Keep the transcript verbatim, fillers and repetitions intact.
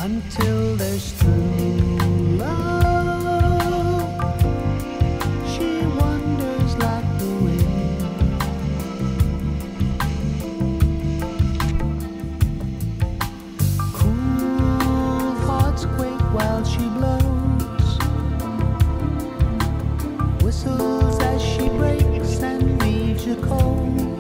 until there's true love. She wanders like the wind. Cool thoughts quake while she blows, whistles as she breaks and leaves you cold.